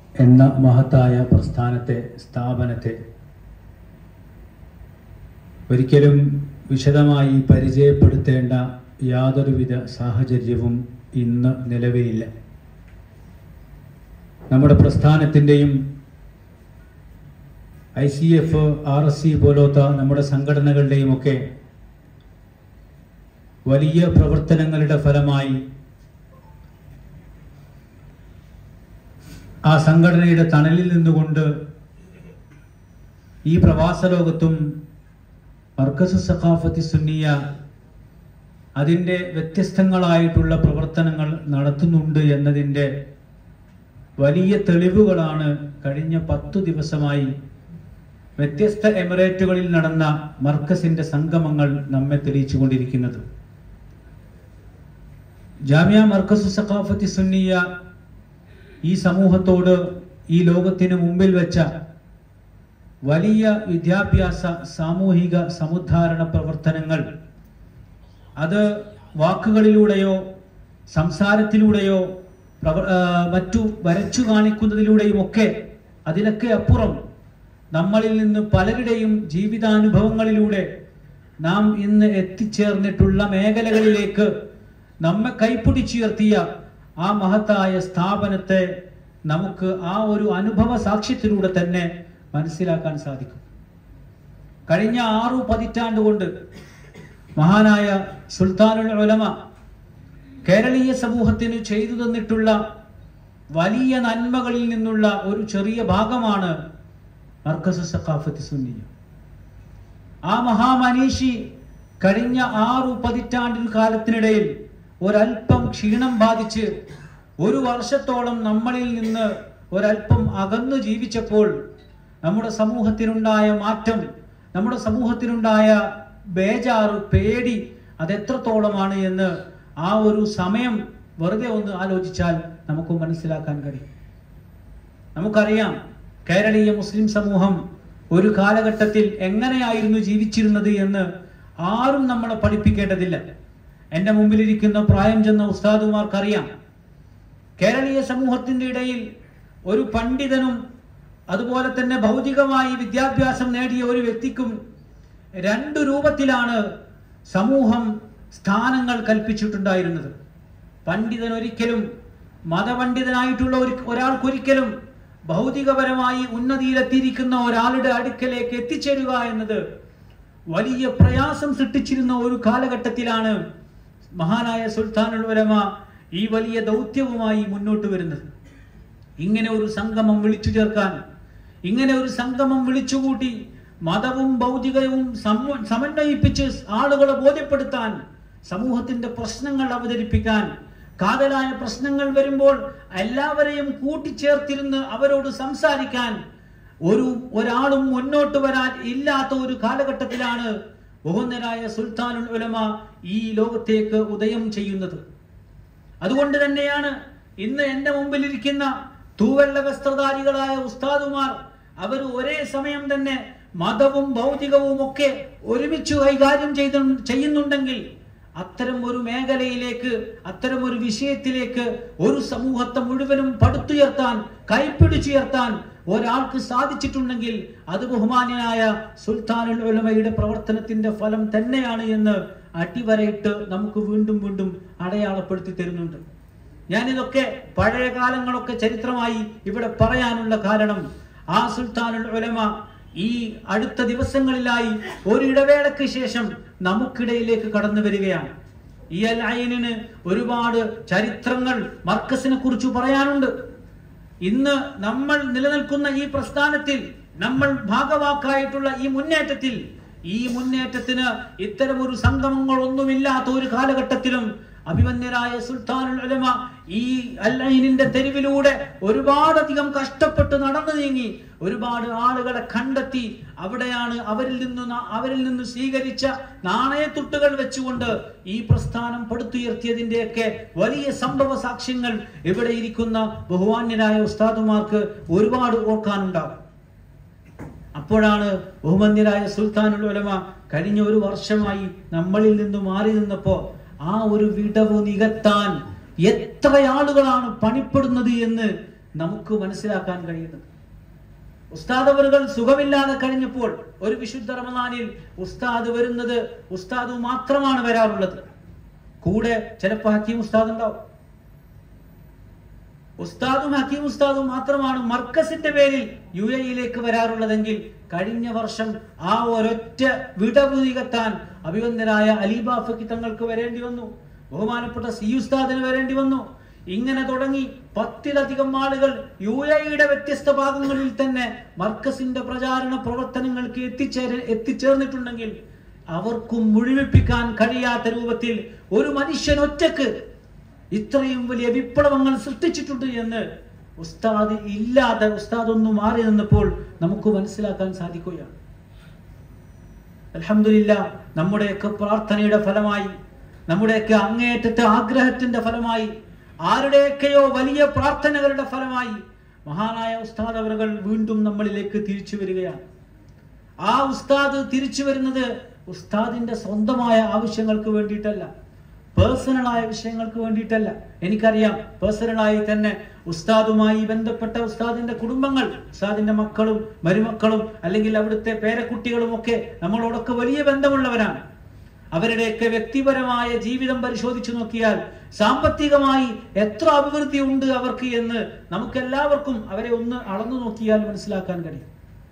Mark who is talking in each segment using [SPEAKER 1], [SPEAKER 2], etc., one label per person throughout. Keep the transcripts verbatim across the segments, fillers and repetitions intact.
[SPEAKER 1] എന്ന മഹത്തായ പ്രസ്ഥാനത്തെ, സ്ഥാപനത്തെ ഒരിക്കലും വിശദമായി പരിചയപ്പെടുത്തേണ്ട യാതൊരുവിധ സാഹചര്യവും ഇന്ന് നിലവിലില്ല. നമ്മുടെ പ്രസ്ഥാനത്തിൻ്റെയും I C F, R S C പോലത്തെ നമ്മുടെ സംഘടനകളുടെയും ഒക്കെ വലിയ പ്രവർത്തനങ്ങളുടെ ഫലമായി ആ സംഘടനയുടെ തണലിൽ നിന്നുകൊണ്ട് ഈ പ്രവാസ ലോകത്തും മർക്കസ് സഖാഫത്തി സുന്നിയ അതിൻ്റെ വ്യത്യസ്തങ്ങളായിട്ടുള്ള പ്രവർത്തനങ്ങൾ നടത്തുന്നുണ്ട് എന്നതിൻ്റെ വലിയ തെളിവുകളാണ് കഴിഞ്ഞ പത്തു ദിവസമായി വ്യത്യസ്ത എമിറേറ്റുകളിൽ നടന്ന മർക്കസിന്റെ സംഗമങ്ങൾ നമ്മെ തെളിയിച്ചു കൊണ്ടിരിക്കുന്നത്. ജാമിയ മർക്കസ് സഖാഫത്തി സുന്നിയ ഈ സമൂഹത്തോട്, ഈ ലോകത്തിന് മുമ്പിൽ വെച്ച വലിയ വിദ്യാഭ്യാസ, സാമൂഹിക സമുദ്ധാരണ പ്രവർത്തനങ്ങൾ അത് വാക്കുകളിലൂടെയോ സംസാരത്തിലൂടെയോ മറ്റു വരച്ചു കാണിക്കുന്നതിലൂടെയും ഒക്കെ, അതിലൊക്കെ അപ്പുറം നമ്മളിൽ നിന്ന് പലരുടെയും ജീവിതാനുഭവങ്ങളിലൂടെ നാം ഇന്ന് എത്തിച്ചേർന്നിട്ടുള്ള മേഖലകളിലേക്ക് നമ്മെ കൈപ്പിടിച്ചുയർത്തിയ ആ മഹത്തായ സ്ഥാപനത്തെ നമുക്ക് ആ ഒരു അനുഭവ സാക്ഷ്യത്തിലൂടെ തന്നെ മനസ്സിലാക്കാൻ സാധിക്കും. കഴിഞ്ഞ ആറു പതിറ്റാണ്ട് കൊണ്ട് മഹാനായ സുൽത്താനുൽ ഉലമ കേരളീയ സമൂഹത്തിന് ചെയ്തു തന്നിട്ടുള്ള വലിയ നന്മകളിൽ നിന്നുള്ള ഒരു ചെറിയ ഭാഗമാണ് മർക്കസ് സഖാഫത്തി സുന്നിയ. ആ മഹാമനീഷി കഴിഞ്ഞ ആറു പതിറ്റാണ്ടിൽ കാലത്തിനിടയിൽ ഒരൽപ്പം ക്ഷീണം ബാധിച്ച് ഒരു വർഷത്തോളം നമ്മളിൽ നിന്ന് ഒരൽപ്പം അകന്നു ജീവിച്ചപ്പോൾ നമ്മുടെ സമൂഹത്തിനുണ്ടായ മാറ്റം, നമ്മുടെ സമൂഹത്തിനുണ്ടായ ബേജാറ്, പേടി അതെത്രത്തോളമാണ് എന്ന് ആ ഒരു സമയം വെറുതെ ഒന്ന് ആലോചിച്ചാൽ നമുക്ക് മനസ്സിലാക്കാൻ കഴിയും. നമുക്കറിയാം കേരളീയ മുസ്ലിം സമൂഹം ഒരു കാലഘട്ടത്തിൽ എങ്ങനെയായിരുന്നു ജീവിച്ചിരുന്നത് എന്ന് ആരും നമ്മളെ പഠിപ്പിക്കേണ്ടതില്ല. എൻ്റെ മുമ്പിലിരിക്കുന്ന പ്രായം ചെന്ന ഉസ്താദുമാർക്കറിയാം. കേരളീയ സമൂഹത്തിൻ്റെ ഇടയിൽ ഒരു പണ്ഡിതനും അതുപോലെ തന്നെ ഭൗതികമായി വിദ്യാഭ്യാസം നേടിയ ഒരു വ്യക്തിക്കും രണ്ടു രൂപത്തിലാണ് സമൂഹം സ്ഥാനങ്ങൾ കൽപ്പിച്ചിട്ടുണ്ടായിരുന്നത്. പണ്ഡിതൻ ഒരിക്കലും, മതപണ്ഡിതനായിട്ടുള്ള ഒരു ഒരാൾക്കൊരിക്കലും ഭൗതികപരമായി ഉന്നതിയിലെത്തിയിരിക്കുന്ന ഒരാളുടെ അടുക്കലേക്ക് എത്തിച്ചേരുക എന്നത് വലിയ പ്രയാസം സൃഷ്ടിച്ചിരുന്ന ഒരു കാലഘട്ടത്തിലാണ് മഹാനായ സുൽത്താനുൽ ഉലമ ഈ വലിയ ദൗത്യവുമായി മുന്നോട്ട് വരുന്നത്. ഇങ്ങനെ ഒരു സംഗമം വിളിച്ചു ചേർക്കാൻ, ഇങ്ങനെ ഒരു സംഗമം വിളിച്ചുകൂട്ടി മതവും ഭൗതികവും സമന്വയിപ്പിച്ച് ആളുകളെ ബോധ്യപ്പെടുത്താൻ, സമൂഹത്തിന്റെ പ്രശ്നങ്ങൾ അവതരിപ്പിക്കാൻ, കാതലായ പ്രശ്നങ്ങൾ വരുമ്പോൾ എല്ലാവരെയും കൂട്ടിച്ചേർത്തിരുന്ന് അവരോട് സംസാരിക്കാൻ ഒരു ഒരാളും മുന്നോട്ട് വരാൻ ഇല്ലാത്ത ഒരു കാലഘട്ടത്തിലാണ് ബഹുന്നരായ സുൽത്താനുൽ ഉലമ ഈ ലോകത്തേക്ക് ഉദയം ചെയ്യുന്നത്. അതുകൊണ്ട് തന്നെയാണ് ഇന്ന് എൻ്റെ മുമ്പിലിരിക്കുന്ന തൂവെള്ള വസ്ത്രധാരികളായ ഉസ്താദുമാർ അവർ ഒരേ സമയം തന്നെ മതവും ഭൗതികവും ഒക്കെ ഒരുമിച്ച് കൈകാര്യം ചെയ്ത് ചെയ്യുന്നുണ്ടെങ്കിൽ അത്തരം ഒരു മേഖലയിലേക്ക്, അത്തരം ഒരു വിഷയത്തിലേക്ക് ഒരു സമൂഹത്തെ മുഴുവനും പടുത്തുയർത്താൻ, കൈപ്പിടിച്ചുയർത്താൻ ഒരാൾക്ക് സാധിച്ചിട്ടുണ്ടെങ്കിൽ അത് ബഹുമാന്യനായ സുൽത്താനുൽ ഉലമയുടെ പ്രവർത്തനത്തിന്റെ ഫലം തന്നെയാണ് എന്ന് അടിവരയിട്ട് നമുക്ക് വീണ്ടും വീണ്ടും അടയാളപ്പെടുത്തി തരുന്നുണ്ട്. ഞാനിതൊക്കെ പഴയ കാലങ്ങളൊക്കെ ചരിത്രമായി ഇവിടെ പറയാനുള്ള കാരണം ആ സുൽത്താനുൽ ഉലമ ഈ അടുത്ത ദിവസങ്ങളിലായി ഒരു ഇടവേളയ്ക്ക് ശേഷം നമുക്കിടയിലേക്ക് കടന്നു വരികയാണ്. ഈ അൽ ഐനിന് ഒരുപാട് ചരിത്രങ്ങൾ മർക്കസിനെ കുറിച്ച് പറയാനുണ്ട്. ഇന്ന് നമ്മൾ നിലനിൽക്കുന്ന ഈ പ്രസ്ഥാനത്തിൽ, നമ്മൾ ഭാഗവാക്കായിട്ടുള്ള ഈ മുന്നേറ്റത്തിൽ, ഈ മുന്നേറ്റത്തിന് ഇത്തരം ഒരു സംഗമങ്ങളൊന്നുമില്ലാത്ത ഒരു കാലഘട്ടത്തിലും അഭിമന്യരായ സുൽത്താനുൽ ഉലമ ഈ അൽ ഐനിന്റെ തെരുവിലൂടെ ഒരുപാടധികം കഷ്ടപ്പെട്ട് നടന്നു നീങ്ങി ഒരുപാട് ആളുകളെ കണ്ടെത്തി അവിടെയാണ് അവരിൽ നിന്ന് അവരിൽ നിന്ന് സ്വീകരിച്ച നാണയത്തുട്ടുകൾ വെച്ചുകൊണ്ട് ഈ പ്രസ്ഥാനം പടുത്തുയർത്തിയതിന്റെയൊക്കെ വലിയ സംഭവ സാക്ഷ്യങ്ങൾ ഇവിടെ ഇരിക്കുന്ന ബഹുമാന്യരായ ഉസ്താദുമാർക്ക് ഒരുപാട് ഓർക്കാനുണ്ടാവും. അപ്പോഴാണ് ബഹുമാന്യരായ സുൽത്താനുൽ ഉലമ കഴിഞ്ഞ ഒരു വർഷമായി നമ്മളിൽ നിന്ന് മാറി നിന്നപ്പോ ആ ഒരു വിടവ് നികത്താൻ എത്ര ആളുകളാണ് പണിപ്പെടുന്നത് എന്ന് നമുക്ക് മനസ്സിലാക്കാൻ കഴിയുന്നത്. ഉസ്താദ് അവറുകൾ സുഖമില്ലാതെ കഴിഞ്ഞപ്പോൾ ഒരു വിശുദ്ധ റമദാനിൽ ഉസ്താദ് വരുന്നത് ഉസ്താദ് മാത്രമാണ് വരാറുള്ളത്. കൂടെ ചിലപ്പോൾ ഹക്കീം ഉസ്താദ് ഉണ്ടാവും. ഉസ്താദും ഹക്കീം ഉസ്താദും മാത്രമാണ് മർക്കസിന്റെ പേരിൽ യു എയിലേക്ക് വരാറുള്ളതെങ്കിൽ കഴിഞ്ഞ വർഷം ആ ഒരൊറ്റ വിടവ് നികത്താൻ അഭിവന്ദനായ അലിബാഫക്കി തങ്ങൾക്ക് വരേണ്ടി വന്നു. ബഹുമാനപ്പെട്ട സി ഉസ്താദിന് വരേണ്ടി വന്നു. ഇങ്ങനെ തുടങ്ങി പത്തിലധികം ആളുകൾ യു എയുടെ വ്യത്യസ്ത ഭാഗങ്ങളിൽ തന്നെ മർക്കസിന്റെ പ്രചാരണ പ്രവർത്തനങ്ങൾക്ക് എത്തിച്ചേര എത്തിച്ചേർന്നിട്ടുണ്ടെങ്കിൽ അവർക്കും മുഴുവിപ്പിക്കാൻ കഴിയാത്ത രൂപത്തിൽ ഒരു മനുഷ്യൻ ഒറ്റക്ക് ഇത്രയും വലിയ വിപ്ലവങ്ങൾ സൃഷ്ടിച്ചിട്ടുണ്ട് എന്ന് ഉസ്താദ് ഇല്ലാതെ ഉസ്താദ് ഒന്ന് മാറി നിന്നപ്പോൾ നമുക്ക് മനസ്സിലാക്കാൻ സാധിക്കുകയാണ്. അൽഹംദുലില്ലാഹ്, നമ്മുടെയൊക്കെ പ്രാർത്ഥനയുടെ ഫലമായി, നമ്മുടെയൊക്കെ അങ്ങേയറ്റത്തെ ആഗ്രഹത്തിന്റെ ഫലമായി, ആരുടെയൊക്കെയോ വലിയ പ്രാർത്ഥനകളുടെ ഫലമായി മഹാനായ ഉസ്താദ് അവറുകൾ വീണ്ടും നമ്മളിലേക്ക് തിരിച്ചു വരികയാണ്. ആ ഉസ്താദ് തിരിച്ചു വരുന്നത് ഉസ്താദിന്റെ സ്വന്തമായ ആവശ്യങ്ങൾക്ക് വേണ്ടിയിട്ടല്ല, പേഴ്സണലായ വിഷയങ്ങൾക്ക് വേണ്ടിയിട്ടല്ല. എനിക്കറിയാം, പേഴ്സണലായി തന്നെ ഉസ്താദുമായി ബന്ധപ്പെട്ട ഉസ്താദിന്റെ കുടുംബങ്ങൾ, ഉസ്താദിന്റെ മക്കളും മരുമക്കളും അല്ലെങ്കിൽ അവിടുത്തെ പേരക്കുട്ടികളും ഒക്കെ നമ്മളോടൊക്കെ വലിയ ബന്ധമുള്ളവരാണ്. അവരുടെയൊക്കെ വ്യക്തിപരമായ ജീവിതം പരിശോധിച്ചു നോക്കിയാൽ സാമ്പത്തികമായി എത്ര അഭിവൃദ്ധി ഉണ്ട് അവർക്ക് എന്ന് നമുക്ക് എല്ലാവർക്കും അവരെ ഒന്ന് അളന്നു നോക്കിയാൽ മനസ്സിലാക്കാൻ കഴിയും.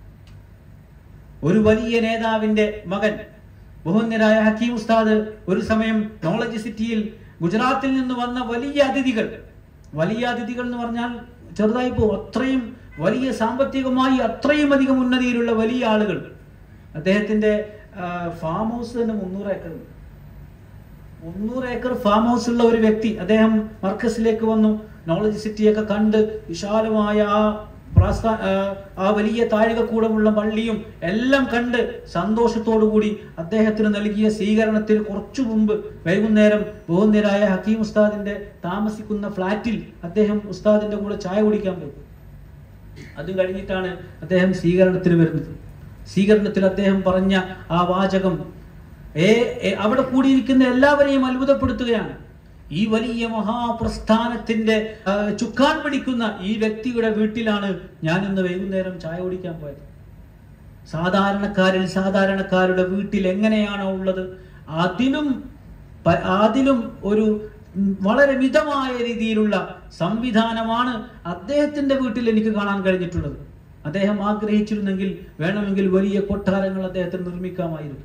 [SPEAKER 1] ഒരു വലിയ നേതാവിന്റെ മകൻ ബഹുമാന്യരായ ഹക്കീം ഉസ്താദ് ഒരു സമയം നോളജ് സിറ്റിയിൽ ഗുജറാത്തിൽ നിന്ന് വന്ന വലിയ അതിഥികൾ, വലിയ അതിഥികൾ എന്ന് പറഞ്ഞാൽ ചെറുതായി പോകും, അത്രയും വലിയ സാമ്പത്തികമായി അത്രയും അധികം ഉന്നതിയിലുള്ള വലിയ ആളുകൾ. അദ്ദേഹത്തിന്റെ ഫാം ഹൗസ് തന്നെ മുന്നൂറ് ഏക്കർ മുന്നൂറ് ഏക്കർ ഫാം ഹൗസ് ഉള്ള ഒരു വ്യക്തി അദ്ദേഹം മർക്കസിലേക്ക് വന്നു. നോളജ് സിറ്റിയൊക്കെ കണ്ട് വിശാലമായ ആ പ്രാസ്ഥാ ആ വലിയ താഴികക്കൂടമുള്ള പള്ളിയും എല്ലാം കണ്ട് സന്തോഷത്തോടു കൂടി അദ്ദേഹത്തിന് നൽകിയ സ്വീകരണത്തിന് കുറച്ചു മുമ്പ് വൈകുന്നേരം ബഹുമാന്യരായ ഹക്കീം ഉസ്താദിന്റെ താമസിക്കുന്ന ഫ്ലാറ്റിൽ അദ്ദേഹം ഉസ്താദിന്റെ കൂടെ ചായ കുടിക്കാൻ പോയി. അതും കഴിഞ്ഞിട്ടാണ് അദ്ദേഹം സ്വീകരണത്തിന് വരുന്നത്. സ്വീകരണത്തിൽ അദ്ദേഹം പറഞ്ഞ ആ വാചകം ഏ അവിടെ കൂടിയിരിക്കുന്ന എല്ലാവരെയും അത്ഭുതപ്പെടുത്തുകയാണ്. ഈ വലിയ മഹാപ്രസ്ഥാനത്തിന്റെ ചുക്കാൻ പിടിക്കുന്ന ഈ വ്യക്തിയുടെ വീട്ടിലാണ് ഞാൻ ഇന്ന് വൈകുന്നേരം ചായ കുടിക്കാൻ പോയത്. സാധാരണക്കാരിൽ സാധാരണക്കാരുടെ വീട്ടിൽ എങ്ങനെയാണോ ഉള്ളത് അതിലും അതിലും ഒരു വളരെ മിതമായ രീതിയിലുള്ള സംവിധാനമാണ് അദ്ദേഹത്തിന്റെ വീട്ടിൽ എനിക്ക് കാണാൻ കഴിഞ്ഞിട്ടുള്ളത്. അദ്ദേഹം ആഗ്രഹിച്ചിരുന്നെങ്കിൽ വേണമെങ്കിൽ വലിയ കൊട്ടാരങ്ങൾ അദ്ദേഹത്തിന് നിർമ്മിക്കാമായിരുന്നു,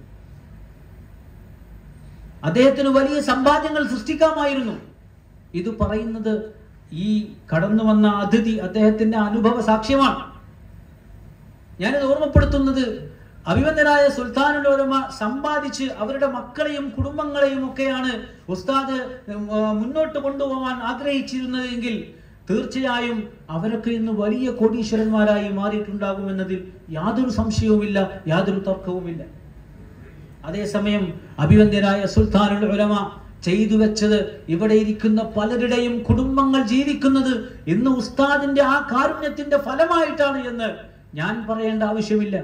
[SPEAKER 1] അദ്ദേഹത്തിന് വലിയ സമ്പാദ്യങ്ങൾ സൃഷ്ടിക്കാമായിരുന്നു. ഇത് പറയുന്നത് ഈ കടന്നു വന്ന അതിഥി അദ്ദേഹത്തിന്റെ അനുഭവ സാക്ഷ്യമാണ്. ഞാനിത് ഓർമ്മപ്പെടുത്തുന്നത് അഭിവന്ദനായ സുൽത്താനുൽ ഉലമ സമ്പാദിച്ച് അവരുടെ മക്കളെയും കുടുംബങ്ങളെയും ഒക്കെയാണ് ഉസ്താദ് മുന്നോട്ട് കൊണ്ടുപോകാൻ ആഗ്രഹിച്ചിരുന്നതെങ്കിൽ തീർച്ചയായും അവരൊക്കെ ഇന്ന് വലിയ കോടീശ്വരന്മാരായി മാറിയിട്ടുണ്ടാകുമെന്നതിൽ യാതൊരു സംശയവുമില്ല, യാതൊരു തർക്കവുമില്ല. അതേസമയം അഭിവന്ദനായ സുൽത്താനുൽ ഉലമ ചെയ്തു വെച്ചത് ഇവിടെ ഇരിക്കുന്ന പലരുടെയും കുടുംബങ്ങൾ ജീവിക്കുന്നത് ഇന്ന് ഉസ്താദിന്റെ ആ കാരുണ്യത്തിന്റെ ഫലമായിട്ടാണ് എന്ന് ഞാൻ പറയേണ്ട ആവശ്യമില്ല.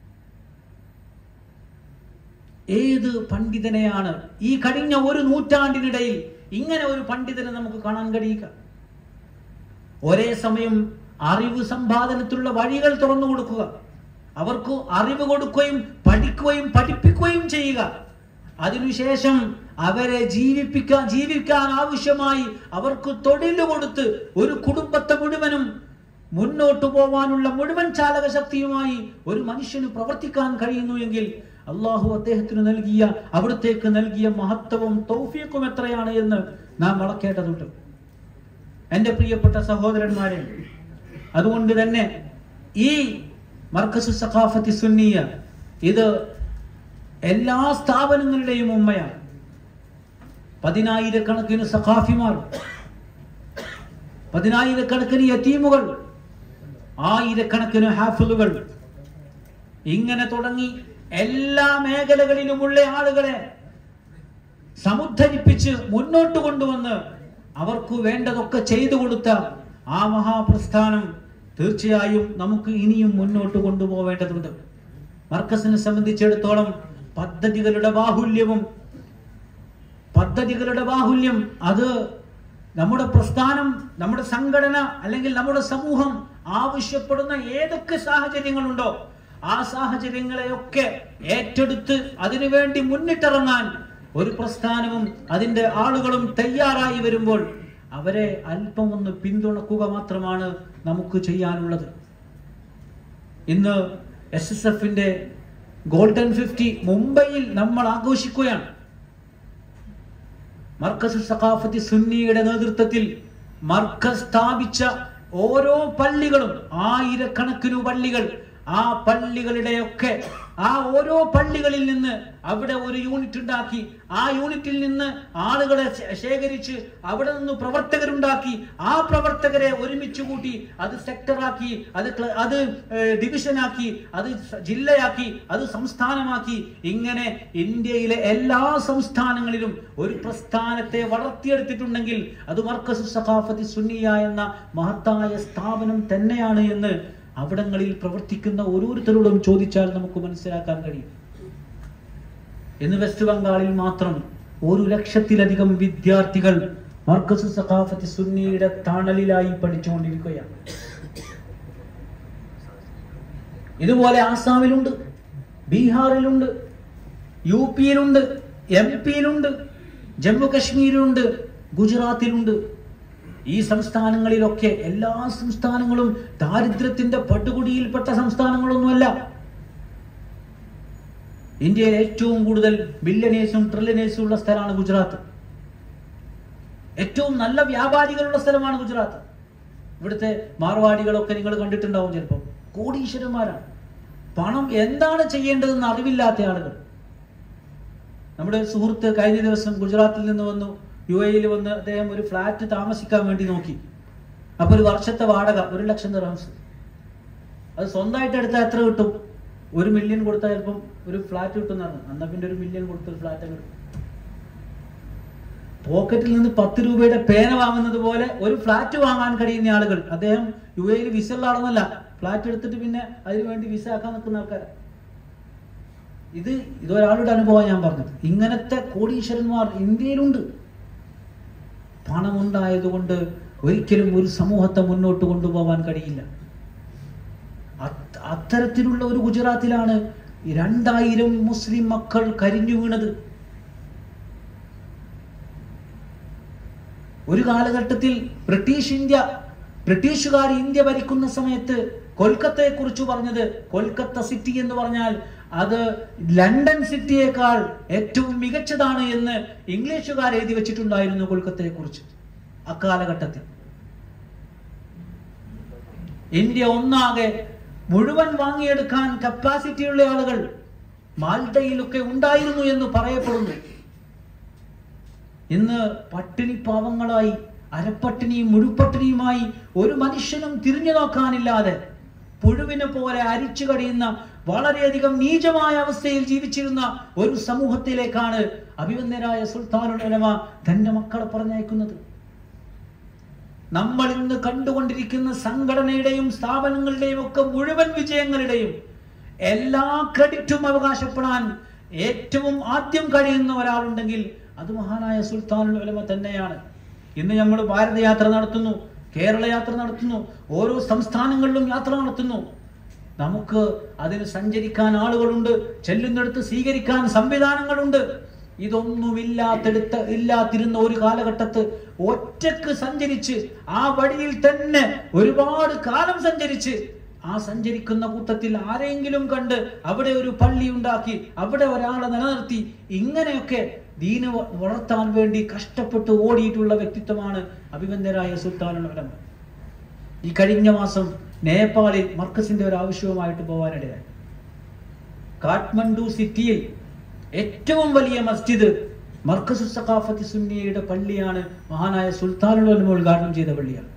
[SPEAKER 1] ഏത് പണ്ഡിതനെയാണ് ഈ കഴിഞ്ഞ ഒരു നൂറ്റാണ്ടിനിടയിൽ ഇങ്ങനെ ഒരു പണ്ഡിതനെ നമുക്ക് കാണാൻ കഴിയുക? ഒരേ സമയം അറിവ് സമ്പാദനത്തിലുള്ള വഴികൾ തുറന്നു കൊടുക്കുക, അവർക്ക് അറിവ് കൊടുക്കുകയും പഠിക്കുകയും പഠിപ്പിക്കുകയും ചെയ്യുക, അതിനുശേഷം അവരെ ജീവിപ്പിക്കാൻ ജീവിക്കാൻ ആവശ്യമായി അവർക്ക് തൊഴിൽ കൊടുത്ത് ഒരു കുടുംബത്തെ മുഴുവനും മുന്നോട്ടു പോവാനുള്ള മുഴുവൻ ചാലക ശക്തിയുമായി ഒരു മനുഷ്യന് പ്രവർത്തിക്കാൻ കഴിയുന്നു എങ്കിൽ അള്ളാഹു അദ്ദേഹത്തിന് നൽകിയ അവിടത്തേക്ക് നൽകിയ മഹത്വവും തൗഫീഖും എത്രയാണ് എന്ന് നാം വളക്കേണ്ടതുണ്ട്. എൻ്റെ പ്രിയപ്പെട്ട സഹോദരന്മാരെ, അതുകൊണ്ട് തന്നെ ഈ മർക്കസു സഖാഫത്തി സുന്നിയ ഇത് എല്ലാ സ്ഥാപനങ്ങളുടെയും ഉമ്മയാണ്. പതിനായിരക്കണക്കിന് സഖാഫിമാർ, പതിനായിരക്കണക്കിന് യതീമുകൾ, ആയിരക്കണക്കിന് ഹാഫിളുകൾ, ഇങ്ങനെ തുടങ്ങി എല്ലാ മേഖലകളിലുമുള്ള ആളുകളെ സമുദ്ധരിപ്പിച്ച് മുന്നോട്ട് കൊണ്ടുവന്ന് അവർക്ക് വേണ്ടതൊക്കെ ചെയ്തു കൊടുത്ത ആ മഹാപ്രസ്ഥാനം തീർച്ചയായും നമുക്ക് ഇനിയും മുന്നോട്ട് കൊണ്ടുപോവേണ്ടതുണ്ട്. മർക്കസിനെ സംബന്ധിച്ചിടത്തോളം പദ്ധതികളുടെ ബാഹുല്യവും പദ്ധതികളുടെ ബാഹുല്യം അത് നമ്മുടെ പ്രസ്ഥാനം, നമ്മുടെ സംഘടന അല്ലെങ്കിൽ നമ്മുടെ സമൂഹം ആവശ്യപ്പെടുന്ന ഏതൊക്കെ സാഹചര്യങ്ങളുണ്ടോ ആ സാഹചര്യങ്ങളെയൊക്കെ ഏറ്റെടുത്ത് അതിനുവേണ്ടി മുന്നിട്ടിറങ്ങാൻ ഒരു പ്രസ്ഥാനവും അതിന്റെ ആളുകളും തയ്യാറായി വരുമ്പോൾ അവരെ അല്പം ഒന്ന് പിന്തുണക്കുക മാത്രമാണ് നമുക്ക് ചെയ്യാനുള്ളത്. ഇന്ന് എസ് എസ് എഫിന്റെ ഗോൾഡൻ ഫിഫ്റ്റി മുംബൈയിൽ നമ്മൾ ആഘോഷിക്കുകയാണ്. മർക്കസ് സഖാഫത്തി സുന്നിയുടെ നേതൃത്വത്തിൽ മർക്കസ് സ്ഥാപിച്ച ഓരോ പള്ളികളും, ആയിരക്കണക്കിന് പള്ളികൾ, ആ പള്ളികളുടെയൊക്കെ ആ ഓരോ പള്ളികളിൽ നിന്ന് അവിടെ ഒരു യൂണിറ്റ് ഉണ്ടാക്കി, ആ യൂണിറ്റിൽ നിന്ന് ആളുകളെ ശേഖരിച്ച് അവിടെ നിന്ന് പ്രവർത്തകരുണ്ടാക്കി, ആ പ്രവർത്തകരെ ഒരുമിച്ച് കൂട്ടി അത് സെക്ടറാക്കി, അത് അത് ഡിവിഷനാക്കി, അത് ജില്ലയാക്കി, അത് സംസ്ഥാനമാക്കി. ഇങ്ങനെ ഇന്ത്യയിലെ എല്ലാ സംസ്ഥാനങ്ങളിലും ഒരു പ്രസ്ഥാനത്തെ വളർത്തിയെടുത്തിട്ടുണ്ടെങ്കിൽ അത് മർക്കസ് സഖാഫത്തി സുന്നിയ എന്ന മഹത്തായ സ്ഥാപനം തന്നെയാണ് എന്ന് അവിടങ്ങളിൽ പ്രവർത്തിക്കുന്ന ഓരോരുത്തരോടും ചോദിച്ചാൽ നമുക്ക് മനസ്സിലാക്കാൻ കഴിയും. ഇന്ന് വെസ്റ്റ് ബംഗാളിൽ മാത്രം ഒരു ലക്ഷത്തിലധികം വിദ്യാർത്ഥികൾ മർക്കസ് സഖാഫത്തി സുന്നിയുടെ തണലിലായി പഠിച്ചുകൊണ്ടിരിക്കുകയാണ്. ഇതുപോലെ ആസാമിലുണ്ട്, ബീഹാറിലുണ്ട്, യു പിയിലുണ്ട്, എം പിയിലുണ്ട്, ജമ്മു കശ്മീരിലുണ്ട്, ഗുജറാത്തിലുണ്ട്. ഈ സംസ്ഥാനങ്ങളിലൊക്കെ എല്ലാ സംസ്ഥാനങ്ങളും ദാരിദ്ര്യത്തിന്റെ പടുകുടിയിൽപ്പെട്ട സംസ്ഥാനങ്ങളൊന്നുമല്ല. ഇന്ത്യയിൽ ഏറ്റവും കൂടുതൽ ബില്യനേഴ്സും ട്രില്യനേഴ്സും ഉള്ള സ്ഥലമാണ് ഗുജറാത്ത്. ഏറ്റവും നല്ല വ്യാപാരികളുള്ള സ്ഥലമാണ് ഗുജറാത്ത്. ഇവിടുത്തെ മാർവാടികളൊക്കെ നിങ്ങൾ കണ്ടിട്ടുണ്ടാവും, ചിലപ്പോൾ കോടീശ്വരന്മാരാണ്. പണം എന്താണ് ചെയ്യേണ്ടതെന്ന് അറിവില്ലാത്ത ആളുകൾ. നമ്മുടെ സുഹൃത്ത് കഴിഞ്ഞ ദിവസം ഗുജറാത്തിൽ നിന്ന് വന്നു, യു എയിൽ വന്ന് അദ്ദേഹം ഒരു ഫ്ലാറ്റ് താമസിക്കാൻ വേണ്ടി നോക്കി. അപ്പൊ ഒരു വർഷത്തെ വാടക ഒരു ലക്ഷം ദിർഹംസ്. അത് സ്വന്തമായിട്ട് എടുത്താൽ എത്ര കിട്ടും? ഒരു മില്യൺ കൊടുത്താൽ ചിലപ്പം ഒരു ഫ്ലാറ്റ് കിട്ടുന്നതാണ്. എന്നാ പിന്നെ ഒരു മില്യൺ കൊടുത്ത ഒരു ഫ്ലാറ്റ് കിട്ടും. പോക്കറ്റിൽ നിന്ന് പത്ത് രൂപയുടെ പേന വാങ്ങുന്നത് പോലെ ഒരു ഫ്ലാറ്റ് വാങ്ങാൻ കഴിയുന്ന ആളുകൾ. അദ്ദേഹം യു എയിൽ വിസ ഉള്ള ആളൊന്നല്ല, ഫ്ലാറ്റ് എടുത്തിട്ട് പിന്നെ അതിനു വേണ്ടി വിസ ആക്കാൻ നിൽക്കുന്ന ആൾക്കാരാണ്. ഇത് ഇതൊരാളുടെ അനുഭവം ഞാൻ പറഞ്ഞത്. ഇങ്ങനത്തെ കോടീശ്വരന്മാർ ഇന്ത്യയിലുണ്ട്. പണമുണ്ടായതുകൊണ്ട് ഒരിക്കലും ഒരു സമൂഹത്തെ മുന്നോട്ട് കൊണ്ടുപോകാൻ കഴിയില്ല. അത്തരത്തിലുള്ള ഒരു ഗുജറാത്തിലാണ് രണ്ടായിരം മുസ്ലിം മക്കൾ കരിഞ്ഞു വീണത്. ഒരു കാലഘട്ടത്തിൽ ബ്രിട്ടീഷ് ഇന്ത്യ ബ്രിട്ടീഷുകാർ ഇന്ത്യ ഭരിക്കുന്ന സമയത്ത് കൊൽക്കത്തയെ കുറിച്ച് പറഞ്ഞത്, കൊൽക്കത്ത സിറ്റി എന്ന് പറഞ്ഞാൽ അത് ലണ്ടൻ സിറ്റിയേക്കാൾ ഏറ്റവും മികച്ചതാണ് എന്ന് ഇംഗ്ലീഷുകാർ എഴുതി വെച്ചിട്ടുണ്ടായിരുന്നു കൊൽക്കത്തയെ കുറിച്ച്. അക്കാലഘട്ടത്തിൽ ഇന്ത്യ ഒന്നാകെ മുഴുവൻ വാങ്ങിയെടുക്കാൻ കപ്പാസിറ്റിയുള്ള ആളുകൾ മാൽഡയിലൊക്കെ ഉണ്ടായിരുന്നു എന്ന് പറയപ്പെടുന്നു. ഇന്ന് പട്ടിണി പാവങ്ങളായി, അരപ്പട്ടിണിയും മുഴുപ്പട്ടിണിയുമായി ഒരു മനുഷ്യനും തിരിഞ്ഞു നോക്കാനില്ലാതെ പുഴുവിനെ പോലെ അരിച്ചു കഴിയുന്ന വളരെയധികം നീചമായ അവസ്ഥയിൽ ജീവിച്ചിരുന്ന ഒരു സമൂഹത്തിലേക്കാണ് അഭിവന്ദനായ സുൽത്താനുൽ ഉലമ തന്റെ മക്കളെ പറഞ്ഞയക്കുന്നത്. നമ്മൾ ഇന്ന് കണ്ടുകൊണ്ടിരിക്കുന്ന സംഘടനയുടെയും സ്ഥാപനങ്ങളുടെയും ഒക്കെ മുഴുവൻ വിജയങ്ങളുടെയും എല്ലാ ക്രെഡിറ്റും അവകാശപ്പെടാൻ ഏറ്റവും ആദ്യം കഴിയുന്ന ഒരാളുണ്ടെങ്കിൽ അത് മഹാനായ സുൽത്താനുൽ ഉലമ തന്നെയാണ്. ഇന്ന് നമ്മൾ ഭാരതയാത്ര നടത്തുന്നു, കേരള യാത്ര നടത്തുന്നു, ഓരോ സംസ്ഥാനങ്ങളിലും യാത്ര നടത്തുന്നു. നമുക്ക് അതിന് സഞ്ചരിക്കാൻ ആളുകളുണ്ട്, ചെല്ലുന്നിടത്ത് സ്വീകരിക്കാൻ സംവിധാനങ്ങളുണ്ട്. ഇതൊന്നുമില്ലാത്തെടുത്ത് ഇല്ലാതിരുന്ന ഒരു കാലഘട്ടത്ത് ഒറ്റക്ക് സഞ്ചരിച്ച് ആ വഴിയിൽ തന്നെ ഒരുപാട് കാലം സഞ്ചരിച്ച് ആ സഞ്ചരിക്കുന്ന കൂട്ടത്തിൽ ആരെങ്കിലും കണ്ട് അവിടെ ഒരു പള്ളി ഉണ്ടാക്കി അവിടെ ഒരാളെ നിലനിർത്തി ഇങ്ങനെയൊക്കെ ദീന് വളർത്താൻ വേണ്ടി കഷ്ടപ്പെട്ട് ഓടിയിട്ടുള്ള വ്യക്തിത്വമാണ് അഭിവന്ദനായ സുൽത്താനുൽ ഉലമ. ഈ കഴിഞ്ഞ മാസം നേപ്പാളിൽ മർക്കസിന്റെ ഒരു ആവശ്യവുമായിട്ട് പോകാനിടയായി. കാഠ്മണ്ഡു സിറ്റിയിൽ ഏറ്റവും വലിയ മസ്ജിദ് മർക്കസു സഖാഫത്തി സുന്നിയയുടെ പള്ളിയാണ്. മഹാനായ സുൽത്താനുൽ ഉലമ ഉദ്ഘാടനം ചെയ്ത പള്ളിയാണ്.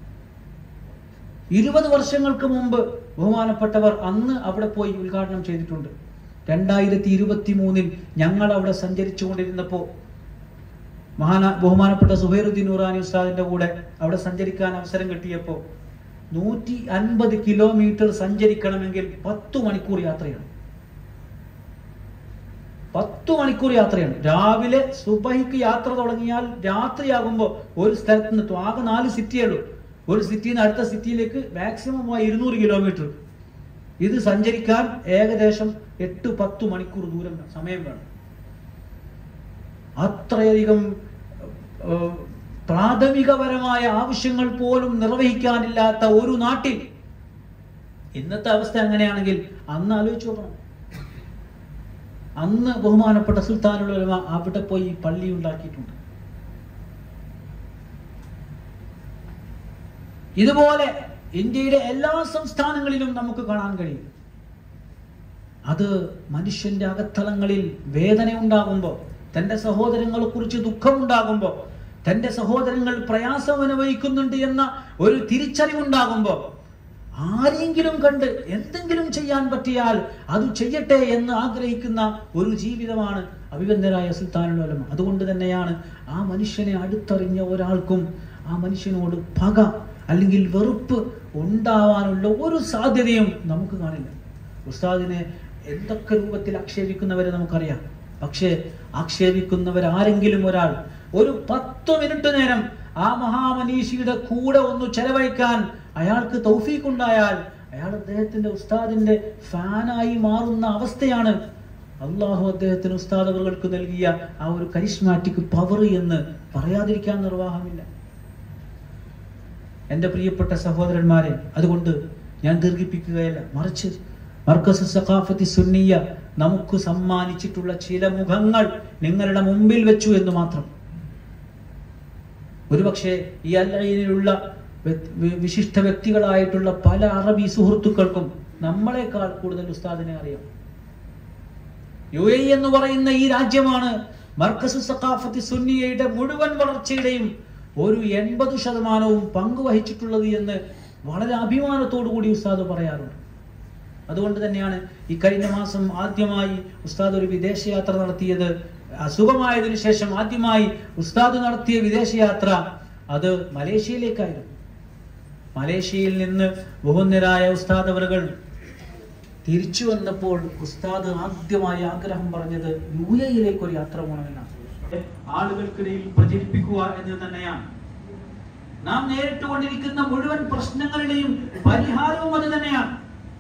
[SPEAKER 1] ഇരുപത് വർഷങ്ങൾക്ക് മുമ്പ് ബഹുമാനപ്പെട്ടവർ അന്ന് അവിടെ പോയി ഉദ്ഘാടനം ചെയ്തിട്ടുണ്ട്. രണ്ടായിരത്തി ഇരുപത്തി മൂന്നിൽ ഞങ്ങൾ അവിടെ സഞ്ചരിച്ചു കൊണ്ടിരുന്നപ്പോ മഹാന ബഹുമാനപ്പെട്ട സുഹൈറുദ്ദീൻ നൂറാനി ഉസ്താദിന്റെ കൂടെ അവിടെ സഞ്ചരിക്കാൻ അവസരം കിട്ടിയപ്പോ നൂറ്റി അൻപത് കിലോമീറ്റർ സഞ്ചരിക്കണമെങ്കിൽ പത്തു മണിക്കൂർ യാത്രയാണ്. പത്തു മണിക്കൂർ യാത്രയാണ്. രാവിലെ സുബഹിക്ക് യാത്ര തുടങ്ങിയാൽ രാത്രിയാകുമ്പോൾ ഒരു സ്ഥലത്ത് നിന്ന് ആകെ നാല് സിറ്റിയേ ഉള്ളൂ. ഒരു സിറ്റിയിൽ നിന്ന് അടുത്ത സിറ്റിയിലേക്ക് മാക്സിമം ഇരുന്നൂറ് കിലോമീറ്റർ. ഇത് സഞ്ചരിക്കാൻ ഏകദേശം എട്ട് പത്ത് മണിക്കൂർ ദൂരം സമയം വേണം. അത്രയധികം പ്രാഥമികപരമായ ആവശ്യങ്ങൾ പോലും നിർവഹിക്കാനില്ലാത്ത ഒരു നാട്ടിൽ ഇന്നത്തെ അവസ്ഥ അങ്ങനെയാണെങ്കിൽ അന്ന് ആലോചിച്ചു നോക്കണം. അന്ന് ബഹുമാനപ്പെട്ട സുൽത്താനുൽ ഉലമ അവിടെ പോയി പള്ളി ഉണ്ടാക്കിയിട്ടുണ്ട്. ഇതുപോലെ ഇന്ത്യയുടെ എല്ലാ സംസ്ഥാനങ്ങളിലും നമുക്ക് കാണാൻ കഴിയും. അത് മനുഷ്യന്റെ അകത്തളങ്ങളിൽ വേദന ഉണ്ടാകുമ്പോൾ, തന്റെ സഹോദരങ്ങളെ കുറിച്ച് ദുഃഖമുണ്ടാകുമ്പോൾ, തന്റെ സഹോദരങ്ങൾ പ്രയാസം അനുഭവിക്കുന്നുണ്ട് എന്ന ഒരു തിരിച്ചറിവുണ്ടാകുമ്പോൾ, ആരെങ്കിലും കണ്ട് എന്തെങ്കിലും ചെയ്യാൻ പറ്റിയാൽ അത് ചെയ്യട്ടെ എന്ന് ആഗ്രഹിക്കുന്ന ഒരു ജീവിതമാണ് അഭിവന്ദനായ സുൽത്താനുൽ ഉലമ. അതുകൊണ്ട് തന്നെയാണ് ആ മനുഷ്യനെ അടുത്തറിഞ്ഞ ഒരാൾക്കും ആ മനുഷ്യനോട് പക അല്ലെങ്കിൽ വെറുപ്പ് ഉണ്ടാവാനുള്ള ഒരു സാധ്യതയും നമുക്ക് കാണില്ല. ഉസ്താദിനെ എന്തൊക്കെ രൂപത്തിൽ ആക്ഷേപിക്കുന്നവരെ നമുക്കറിയാം. പക്ഷേ ആക്ഷേപിക്കുന്നവരാരെങ്കിലും ഒരാൾ ഒരു പത്ത് മിനിറ്റ് നേരം ആ മഹാമനീഷിയുടെ കൂടെ ഒന്ന് ചെലവഴിക്കാൻ അയാൾക്ക് തൗഫീഖ് ഉണ്ടായാൽ അയാൾ അദ്ദേഹത്തിന്റെ ഉസ്താദിന്റെ ഫാനായി മാറുന്ന അവസ്ഥയാണ് അള്ളാഹു അദ്ദേഹത്തിന് ഉസ്താദ് അവർക്ക് നൽകിയ ആ ഒരു കരിസ്മാറ്റിക് പവർ എന്ന് പറയാതിരിക്കാൻ നിർവാഹമില്ല. എൻ്റെ പ്രിയപ്പെട്ട സഹോദരന്മാരെ, അതുകൊണ്ട് ഞാൻ ദീർഘിപ്പിക്കുകയല്ല, മറിച്ച് മർക്കസ് സഖാഫത്തി സുന്നിയ നമുക്ക് സമ്മാനിച്ചിട്ടുള്ള ചില മുഖങ്ങൾ നിങ്ങളുടെ മുമ്പിൽ വെച്ചു എന്ന് മാത്രം. ഒരുപക്ഷെ ഈ അൽഐനിലുള്ള വിശിഷ്ട വ്യക്തികളായിട്ടുള്ള പല അറബി സുഹൃത്തുക്കൾക്കും നമ്മളെക്കാൾ കൂടുതൽ ഉസ്താദിനെ അറിയാം. യു എ എന്ന് പറയുന്ന ഈ രാജ്യമാണ് മർക്കസ് സഖാഫത്തി സുന്നിയയുടെ മുഴുവൻ വളർച്ചയുടെയും ഒരു എൺപത് ശതമാനവും പങ്കുവഹിച്ചിട്ടുള്ളത് എന്ന് വളരെ അഭിമാനത്തോടു കൂടി ഉസ്താദ് പറയാറുണ്ട്. അതുകൊണ്ട് തന്നെയാണ് ഈ കഴിഞ്ഞ മാസം ആദ്യമായി ഉസ്താദ് ഒരു വിദേശയാത്ര നടത്തിയത്. അസുഖമായതിനു ശേഷം ആദ്യമായി ഉസ്താദ് നടത്തിയ വിദേശയാത്ര അത് മലേഷ്യയിലേക്കായിരുന്നു. മലേഷ്യയിൽ നിന്ന് ബഹുന്നരായ ഉസ്താദ് അവറുകൾ തിരിച്ചു വന്നപ്പോൾ ഉസ്താദ് ആദ്യമായി ആഗ്രഹം പറഞ്ഞത് യു എയിലേക്ക് ഒരു യാത്ര പോകണമെന്നാണ്. ആളുകൾക്കിടയിൽ പ്രചരിപ്പിക്കുക എന്ന് തന്നെയാണ്. നാം നേരിട്ടുകൊണ്ടിരിക്കുന്ന മുഴുവൻ പ്രശ്നങ്ങളുടെയും പരിഹാരവും അത് തന്നെയാണ്.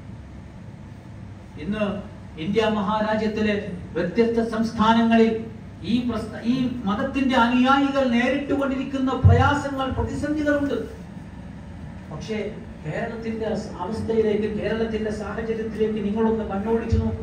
[SPEAKER 1] ഇന്ന് ഇന്ത്യ മഹാരാജ്യത്തിലെ വ്യത്യസ്ത സംസ്ഥാനങ്ങളിൽ ഈ ഈ മതത്തിന്റെ അനുയായികൾ നേരിട്ടുകൊണ്ടിരിക്കുന്ന പ്രയാസങ്ങൾ, പ്രതിസന്ധികളുണ്ട്. പക്ഷേ കേരളത്തിന്റെ അവസ്ഥയിലേക്ക്, കേരളത്തിന്റെ സാഹചര്യത്തിലേക്ക് നിങ്ങളൊന്ന് കണ്ണോടിച്ചു നോക്കൂ.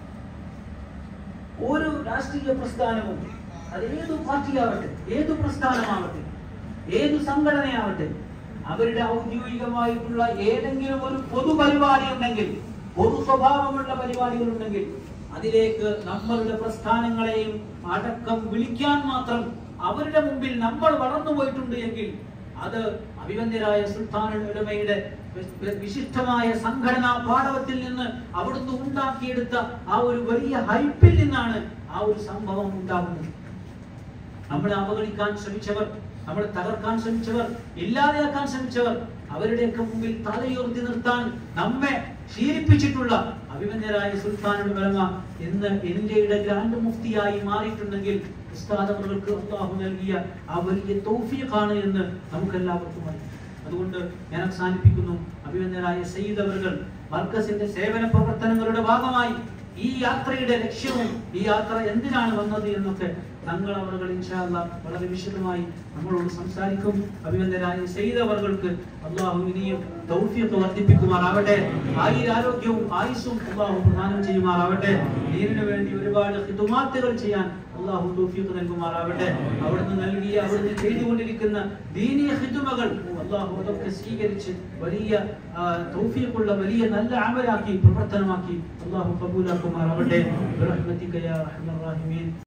[SPEAKER 1] ഒരു രാഷ്ട്രീയ പ്രസ്ഥാനവും, അത് ഏതു പാർട്ടിയാവട്ടെ, ഏതു പ്രസ്ഥാനമാവട്ടെ, ഏതു സംഘടനയാവട്ടെ, അവരുടെ ഔദ്യോഗികമായിട്ടുള്ള ഏതെങ്കിലും ഒരു പൊതുപരിപാടി ഉണ്ടെങ്കിൽ, പൊതു സ്വഭാവമുള്ള പരിപാടികൾ ഉണ്ടെങ്കിൽ അതിലേക്ക് നമ്മളുടെ പ്രസ്ഥാനങ്ങളെയും അടക്കം വിളിക്കാൻ മാത്രം അവരുടെ മുമ്പിൽ നമ്മൾ വളർന്നു പോയിട്ടുണ്ട് എങ്കിൽ അത് അഭിവന്ദ്യരായ സുൽത്താനുൽ ഉലമയുടെ വിശിഷ്ടമായ സംഘടനാ പാഠവത്തിൽ നിന്ന് അവിടുന്ന് ഉണ്ടാക്കിയെടുത്ത ആ ഒരു വലിയ ഹൈപ്പിൽ നിന്നാണ് ആ ഒരു സംഭവം ഉണ്ടാകുന്നത്. നമ്മളെ അവഗണിക്കാൻ ശ്രമിച്ചവർ, നമ്മളെ തകർക്കാൻ ശ്രമിച്ചവർ, ഇല്ലാതെയാക്കാൻ ശ്രമിച്ചവർ, അവരുടെയൊക്കെ മുമ്പിൽ തലയുയർത്തി നിർത്താൻ നമ്മെ ശീലിപ്പിച്ചിട്ടുള്ള അഭിമന്യരായ സുൽത്താനുൽ ഉലമ ഇന്ന് ഇന്ത്യയുടെ ഗ്രാൻഡ് മുഫ്തിയായി മാറിയിട്ടുണ്ടെങ്കിൽ ഉസ്താദ് അവർക്ക് അല്ലാഹു നൽകിയ ആ വലിയ തൗഫീഖാണ് എന്ന് നമുക്കെല്ലാവർക്കും അറിയാം. അതുകൊണ്ട് ഞാൻ അവസാനിപ്പിക്കുന്നു. അഭിമന്യരായ സയ്യിദ് അവറുകൾ മർക്കസിന്റെ സേവന പ്രവർത്തനങ്ങളുടെ ഭാഗമായി ഈ യാത്രയുടെ ലക്ഷ്യവും ഈ യാത്ര എന്തിനാണ് വന്നത് എന്നൊക്കെ തങ്ങൾ അവറുകൾ ഇൻഷാ അല്ലാഹ് വളരെ വിശദമായി നമ്മളോട് സംസാരിക്കും. അഭിനന്ദനായ സയ്യിദ് അവറുകൾക്ക് അല്ലാഹു ഇനിയും തൗഫീഖ് വർദ്ധിപ്പിക്കുമാറാവട്ടെ. ആയുരാരോഗ്യവും ആയുസ്സും അല്ലാഹു പ്രദാനം ചെയ്യുമാറാവട്ടെ. ദീനിനു വേണ്ടി ഒരുപാട് ഖിദ്മാത്തുകൾ ചെയ്യാൻ അല്ലാഹു തൗഫീഖ് നൽകുമാറാവട്ടെ. അവിടുന്ന് നൽകിയ, അവിടുന്ന് ചെയ്തുകൊണ്ടിരിക്കുന്ന ദീനീയ ഖിദ്മകൾ അല്ലാഹു അതൊക്കെ സ്വീകരിച്ച് വലിയ തൗഫീഖുള്ള വലിയ നല്ല അമലാക്കി പ്രവർത്തനമാക്കി അല്ലാഹു ഖബൂലാക്കുമാറാവട്ടെ. ബിറഹ്മതിക യാ അർഹമർ റഹീമീൻ.